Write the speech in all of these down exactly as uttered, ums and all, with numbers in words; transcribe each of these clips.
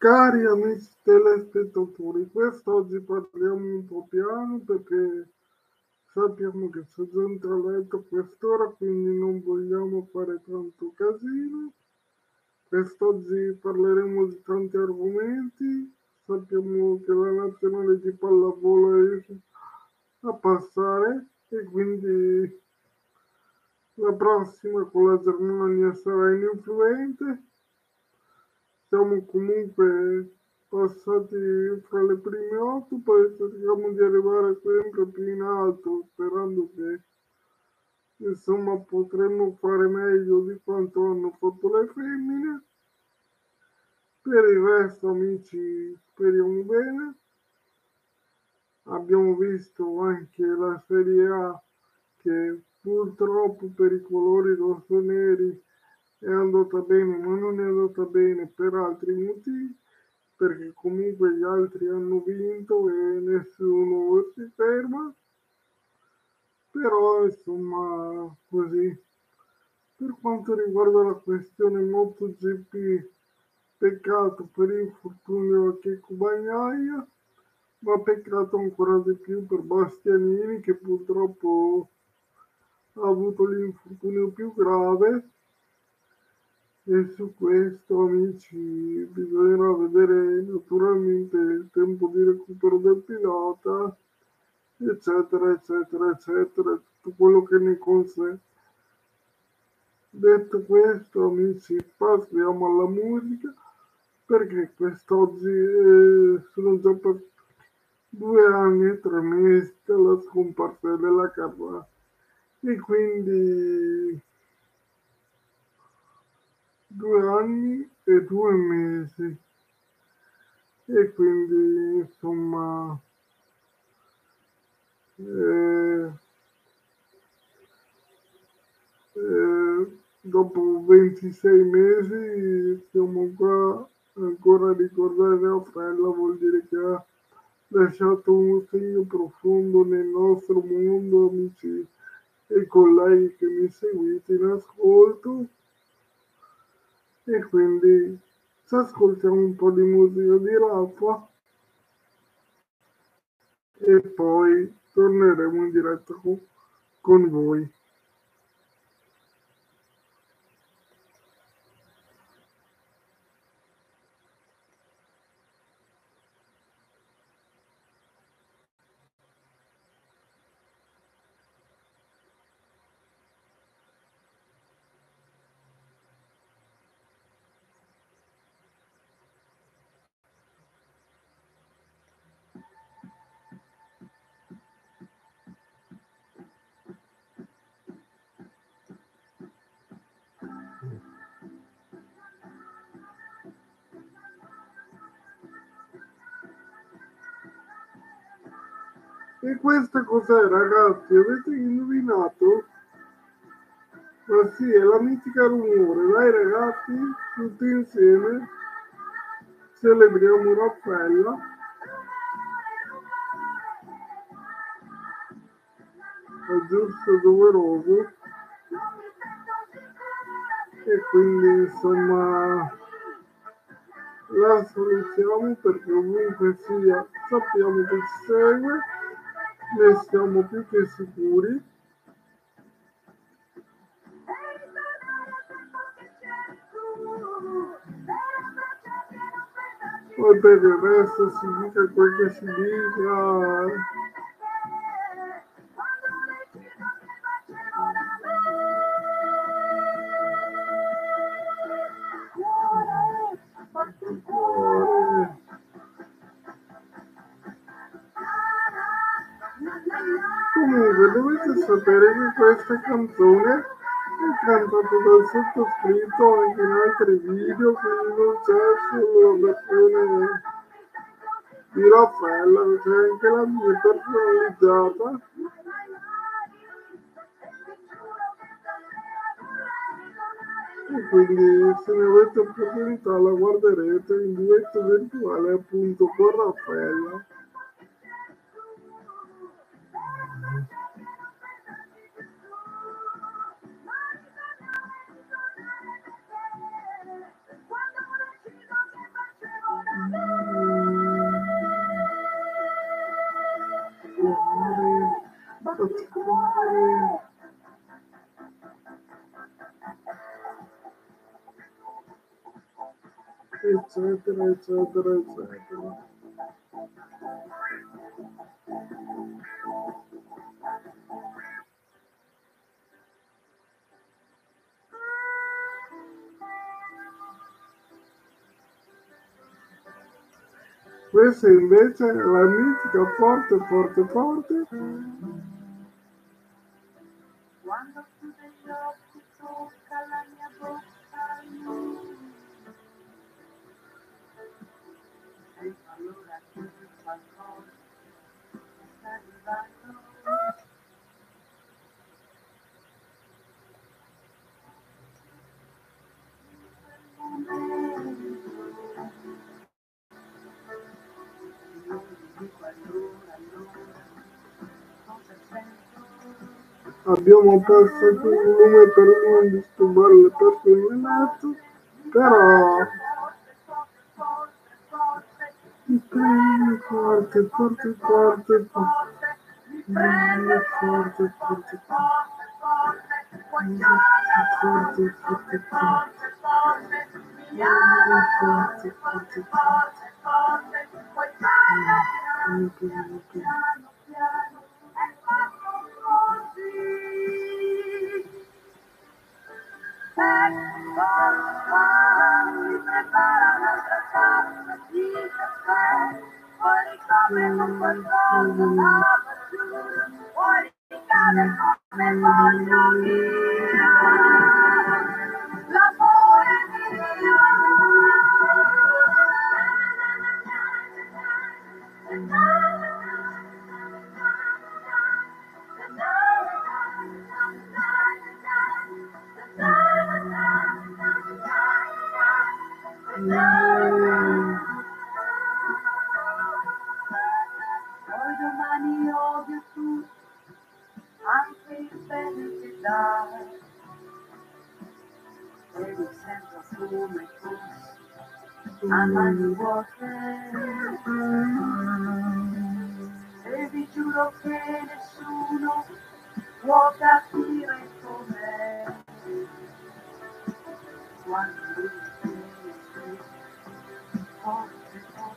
Cari amici telespettatori, quest'oggi parliamo un po' piano perché sappiamo che c'è gente a letto a quest'ora, quindi non vogliamo fare tanto casino. Quest'oggi parleremo di tanti argomenti. Sappiamo che la nazionale di pallavolo è a passare e quindi la prossima con la Germania sarà ininfluente. Siamo comunque passati fra le prime otto, poi cerchiamo di arrivare sempre più in alto, sperando che insomma potremmo fare meglio di quanto hanno fatto le femmine. Per il resto, amici, speriamo bene. Abbiamo visto anche la Serie A che purtroppo per i colori rossoneri è andata bene, ma non è andata bene per altri motivi, perché comunque gli altri hanno vinto e nessuno si ferma. Però insomma così. Per quanto riguarda la questione MotoGP, peccato per l'infortunio a Checco Bagnaia, ma peccato ancora di più per Bastianini che purtroppo ha avuto l'infortunio più grave. E su questo, amici, bisognerà vedere naturalmente il tempo di recupero del pilota, eccetera, eccetera, eccetera, tutto quello che ne consegue. Detto questo, amici, passiamo alla musica, perché quest'oggi eh, sono già passati due anni e tre mesi dalla scomparsa della Carrà e quindi due anni e due mesi e quindi insomma eh, eh, dopo ventisei mesi siamo qua ancora a ricordare Raffaella, vuol dire che ha lasciato un segno profondo nel nostro mondo, amici e colleghi che mi seguite in ascolto. E quindi ci ascoltiamo un po' di musica di Raffa e poi torneremo in diretta con, con voi. E questa cos'è, ragazzi? Avete indovinato? Ma sì, è la mitica rumore. Dai ragazzi, tutti insieme celebriamo Raffaella. È giusto, doveroso. E quindi insomma la salutiamo perché ovunque sia sappiamo che ci segue, ne siamo più che sicuri. Poi per il resto si dica quel che si dica. Comunque dovete sapere che questa canzone è cantata dal sottoscritto anche in altri video, quindi non c'è solo la versione di Raffaella, c'è anche la mia personalizzata. E quindi se ne avete opportunità la guarderete in duetto virtuale appunto con Raffaella. eccetera, eccetera, eccetera. Questa invece è la mitica forte, forte, forte. Quando chiude gli occhi tocca la mia bocca e allora chiudi qualcosa sta arrivando. Abbiamo perso il volume per non disturbare le persone in letto, però forte, forte, forte, forte, forte, forte, forte, mi prepara un'altra tappa di caffè, fuori come con qualcosa da giù, fuori cade come voglio io, l'amore mio. Poi domani odio tutto, anche il bene che dai, e mi sento come fossi a mani vuote, e vi giuro che nessuno può capire com'è quando lui tiene forte, forte.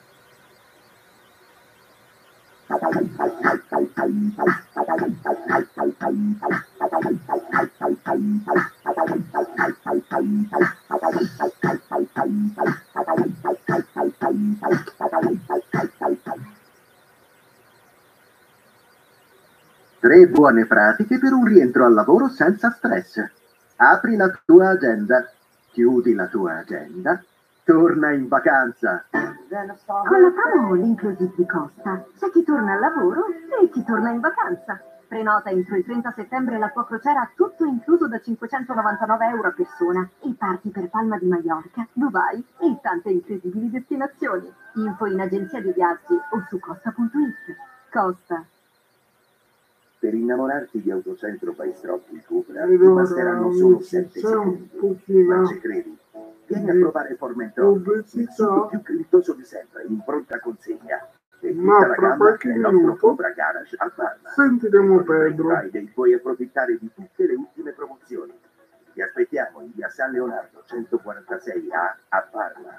Tre buone pratiche per un rientro al lavoro senza stress. Apri la tua agenda, chiudi la tua agenda, torna in vacanza. Con la promo l'inclusive di Costa c'è chi torna al lavoro e chi torna in vacanza. Prenota entro il trenta settembre la tua crociera tutto incluso da cinquecentonovantanove euro a persona e parti per Palma di Mallorca, Dubai e tante incredibili destinazioni. Info in agenzia di viaggi o su costa punto it. Costa. Per innamorarti di Autocentro Paestrocchi Cupra Ed ti ora, basteranno solo amici, sette c'è un secondi. pochino Ma ci credi? Vieni a di provare Formentor, il pubblicità, succo più grilloso di sempre, in pronta consegna. E ma tutta la fra gamma qualche nel nostro minuto Cupra Garage a Parma. sentiremo Con il Black Pedro. Friday puoi approfittare di tutte le ultime promozioni. Ti aspettiamo in via San Leonardo centoquarantasei A a Parma.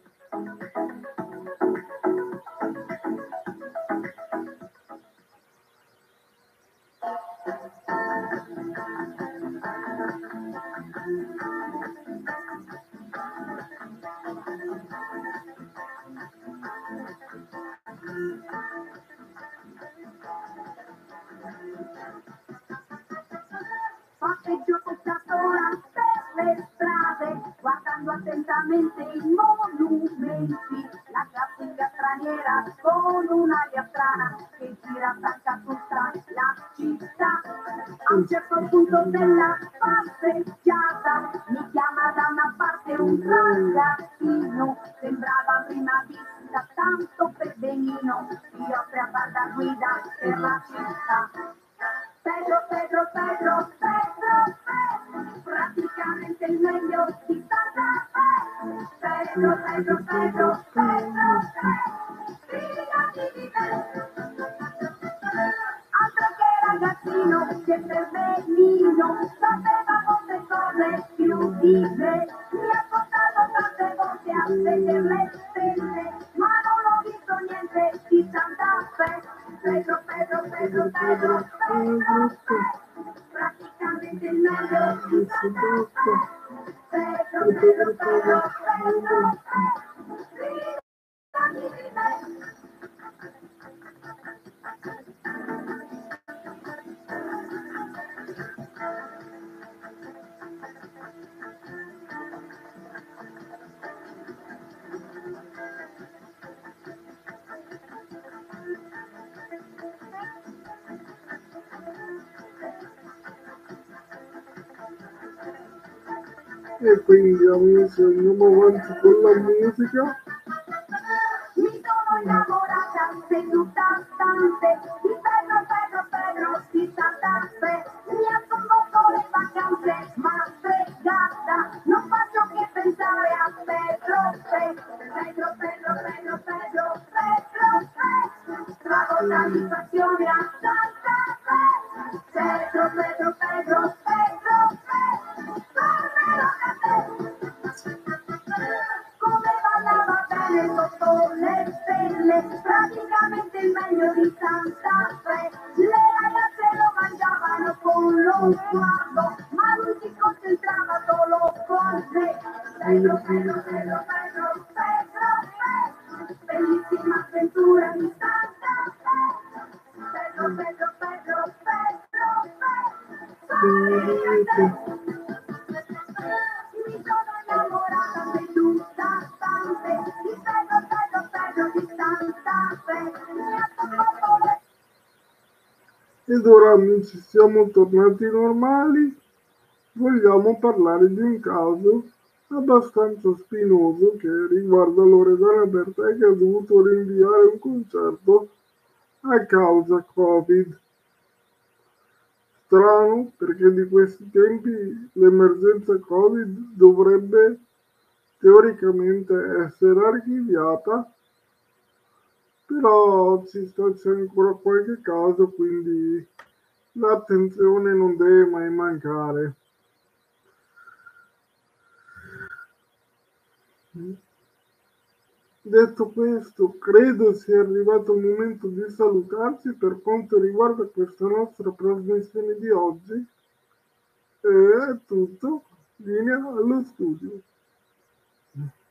Passeggio questa sola per le strade, guardando attentamente i monumenti, la classica straniera con un'aria strana che gira stanca tutta la città. A un certo punto della passeggiata mi chiama da una parte un ragazzino, sembrava a prima vista tanto per benino, si offre a far da guida per la città. Pedro, Pedro, Pedro, Pedro, Pedro, praticamente il meglio di Santa Fe. Pedro, Pedro, Pedro, Pedro, Pedro, fidati di me. Altro che ragazzino, Severino sapeva molte cose più di me, mi ha portato tante volte a vedere le stelle, ma non ho visto niente di Santa Fe. Pedro, Pedro, Pedro, Pedro, Pedro, Pedro, praticamente il meglio di Santa Fe. Pedro, Pedro, Pedro, Pedro, Pedro, fidati di me. E quindi amici andiamo avanti con la musica. Mi sono innamorata seduta stante di Pedro, Pedro, Pedro di Santa Fe. Mi ha condotto le vacanze, ma fregata, non faccio che pensare a Pedro Fe. Pedro, Pedro, Pedro, Pedro, Pedro Fe. Trovo soddisfazione a Santa Fe. Pedro, Pedro, Pedro, Pedro Fe. Tornerò da te. Come ballava bene sotto le stelle, praticamente il meglio di Santa Fe. Le ragazze lo mangiavano con lo sguardo, ma lui si concentrava solo con me. Pedro, Pedro, Pedro, Pedro, Pedro Fe. Bellissima avventura di Santa Fe. Pedro, Pedro, Pedro, Pedro Fe. Tornerò da te. Mi sono innamorata seduta stante di Pedro, Pedro, Pedro di Santa Fe. Mi ha toccato le... Ed ora amici siamo tornati normali. Vogliamo parlare di un caso abbastanza spinoso che riguarda Loredana Bertè, che ha dovuto rinviare un concerto a causa Covid. Strano, perché di questi tempi l'emergenza Covid dovrebbe teoricamente essere archiviata, però ci sta, c'è ancora qualche caso, quindi l'attenzione non deve mai mancare. Detto questo, credo sia arrivato il momento di salutarci per quanto riguarda questa nostra trasmissione di oggi. E è tutto, linea allo studio.